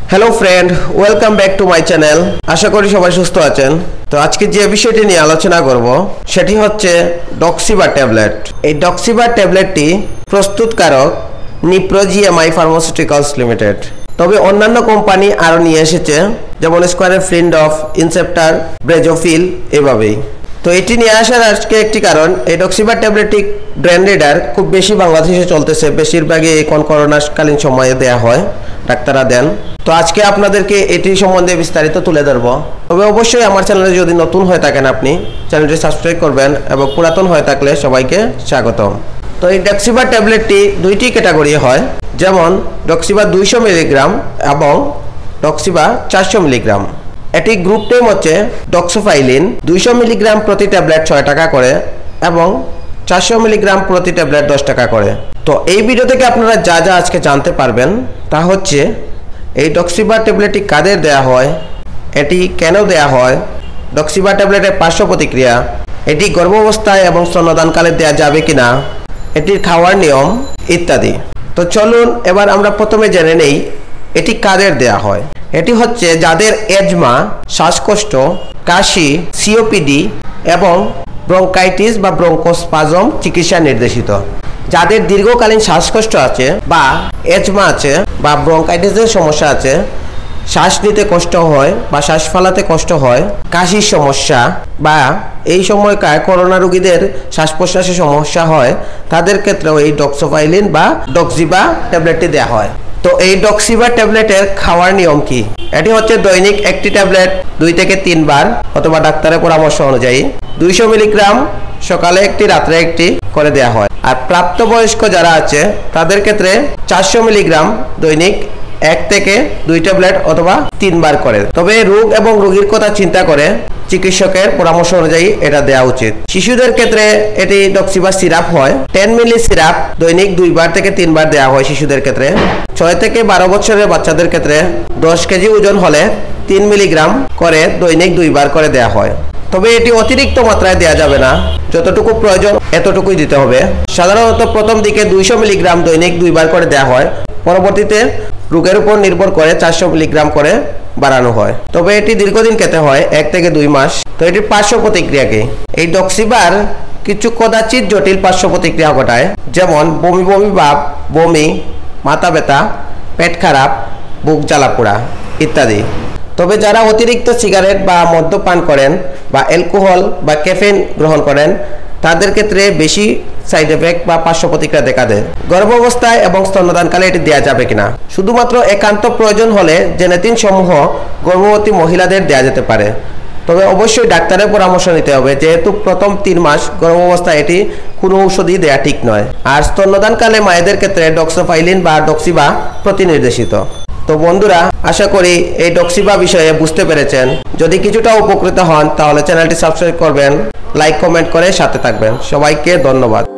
Hello friend, welcome back to my channel. আশা করি সবাই সুস্থ আছেন। তো আজকে যে বিষয়টি নিয়ে আলোচনা করব সেটি হচ্ছে ডক্সিবা ট্যাবলেট। এই ডক্সিবা ট্যাবলেটটি প্রস্তুতকারক নিপ্রো জিএমআই ফার্মাসিউটিক্যালস লিমিটেড। তবে অন্যান্য কোম্পানি আরও নিয়ে এসেছে, যেমন স্কোয়ারের ফ্লিনডফ, ইনসেপ্টার, ব্রেজোফিল, এভাবেই। তো এটি নিয়ে আসার আজকে একটি কারণ, এই ডক্সিবা ট্যাবলেটটি ব্র্যান্ড রিডার খুব বেশি বাংলাদেশে চলতেছে, বেশিরভাগই এখন করোনাকালীন সময়ে দেয়া হয়, ডাক্তাররা দেন। তো আজকে আপনাদেরকে এটি সম্বন্ধে বিস্তারিত তুলে ধরব। তবে অবশ্যই আমার চ্যানেলে যদি নতুন হয়ে থাকেন আপনি চ্যানেলটি সাবস্ক্রাইব করবেন, এবং পুরাতন হয়ে থাকলে সবাইকে স্বাগতম। তো এই ডক্সিবা ট্যাবলেটটি দুইটি ক্যাটাগরি হয়, যেমন ডক্সিবা 200 মিলিগ্রাম এবং ডক্সিবা 400 মিলিগ্রাম। এটি গ্রুপ নেম হচ্ছে ডক্সোফাইলিন। 200 মিলিগ্রাম প্রতি ট্যাবলেট 6 টাকা করে এবং 400 মিলিগ্রাম প্রতি ট্যাবলেট 10 টাকা করে। তো এই ভিডিও থেকে আপনারা যা যা আজকে জানতে পারবেন তা হচ্ছে, এই ডক্সিবা ট্যাবলেটটি কাদের দেয়া হয়, এটি কেন দেয়া হয়, ডক্সিবা ট্যাবলেটের পার্শ্ব প্রতিক্রিয়া, এটি গর্ভাবস্থায় এবং স্তন্যদানকালে দেয়া যাবে কিনা, এটির খাওয়ার নিয়ম ইত্যাদি। তো চলুন এবার আমরা প্রথমে জেনে নেই এটি কাদের দেয়া হয়। এটি হচ্ছে যাদের এজমা, শ্বাসকষ্ট, কাশি, সিওপিডি এবং ব্রঙ্কাইটিস বা ব্রঙ্কোস্পাজম চিকিৎসা নির্দেশিত। যাদের দীর্ঘকালীন শ্বাসকষ্ট আছে বা এজমা আছে বা ব্রঙ্কাইটিসের সমস্যা আছে, শ্বাস নিতে কষ্ট হয় বা শ্বাস ফেলাতে কষ্ট হয়, কাশির সমস্যা বা এই সময়কার করোনা রোগীদের শ্বাস প্রশ্বাসের সমস্যা হয়, তাদের ক্ষেত্রেও এই ডক্সোফাইলিন বা ডক্সিবা ট্যাবলেটটি দেওয়া হয়। তো এই ডক্সিবা ট্যাবলেটের খাওয়ার নিয়ম কি? এটি হচ্ছে দৈনিক একটি ট্যাবলেট 2 থেকে 3 বার অথবা ডাক্তারের পরামর্শ অনুযায়ী 200 মিলিগ্রাম সকালে একটি, রাত্রে একটি করে দেওয়া হয়। আর প্রাপ্তবয়স্ক যারা আছে তাদের ক্ষেত্রে 400 মিলিগ্রাম দৈনিক 1 থেকে 2 ট্যাবলেট অথবা 3 বার করে। তবে রোগ এবং রোগীর কথা চিন্তা করে চিকিৎসকের পরামর্শ অনুযায়ী এটা দেওয়া উচিত। শিশুদের ক্ষেত্রে এটি ডক্সিবা সিরাপ হয়। 10 মিলি সিরাপ দৈনিক 2 বার থেকে 3 বার দেওয়া হয় শিশুদের ক্ষেত্রে। 6 থেকে 12 বছরের বাচ্চাদের ক্ষেত্রে 10 কেজি ওজন হলে 3 মিলিগ্রাম করে দৈনিক 2 বার করে দেওয়া হয়। তবে এটি অতিরিক্ত মাত্রায় দেওয়া যাবে না, যতটুকু প্রয়োজন এতটুকুই দিতে হবে। সাধারণত প্রথম দিকে 200 মিলিগ্রাম দৈনিক 2 বার করে দেওয়া হয়, পরবর্তীতে রোগের উপর নির্ভর করে 400 মিলিগ্রাম করে বাড়ানো হয়। তবে এটি দীর্ঘদিন খেতে হয়, 1 থেকে 2 মাস। তো এটির পার্শ্ব প্রতিক্রিয়া কি? এই ডক্সিবার কিছু কদাচিৎ জটিল পার্শ্ব প্রতিক্রিয়া ঘটায়, যেমন বমি বমি ভাব, বমি, মাথা ব্যথা, পেট খারাপ, বুক জ্বালাপোড়া ইত্যাদি। তবে যারা অতিরিক্ত সিগারেট বা মদ্যপান করেন বা অ্যালকোহল বা ক্যাফেইন গ্রহণ করেন, তাদের ক্ষেত্রে বেশি সাইড এফেক্ট বা পার্শ্ব প্রতিক্রিয়া দেখা দেয়। গর্ভাবস্থায় এবং স্তন্যদানকালে এটি দেওয়া যাবে কিনা? শুধুমাত্র একান্ত প্রয়োজন হলে জেনেটিন সমূহ গর্ভবতী মহিলাদের দেওয়া যেতে পারে। তবে অবশ্যই ডাক্তারের পরামর্শ নিতে হবে, যেহেতু প্রথম 3 মাস গর্ভাবস্থায় এটি কোনো ঔষধই দেওয়া ঠিক নয়। আর স্তন্যদানকালে মায়েদের ক্ষেত্রে ডক্সোফাইলিন বা ডক্সিবা প্রতিনির্দেশিত। তো বন্ধুরা, আশা করি এই ডক্সিবা বিষয়ে বুঝতে পেরেছেন। যদি কিছুটা উপকৃত হন তাহলে চ্যানেলটি সাবস্ক্রাইব করবেন, লাইক কমেন্ট করে সাথে থাকবেন। সবাইকে ধন্যবাদ।